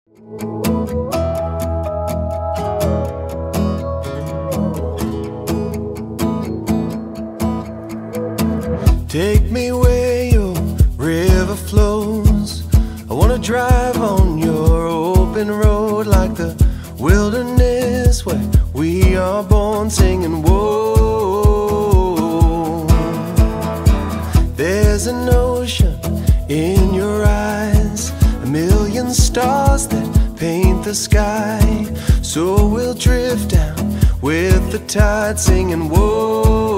Take me where your river flows. I wanna drive on your open road like the wilderness where we are born, singing whoa. There's an ocean in your eyes, a million stars that paint the sky. So we'll drift down with the tide, singing whoa.